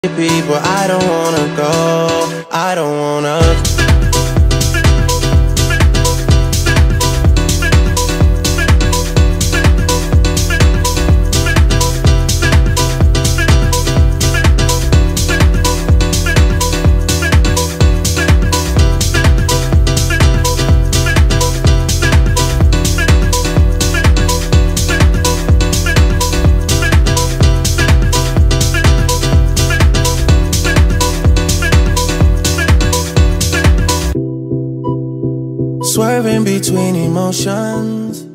People, I don't wanna go, I don't wanna. Swerving between emotions,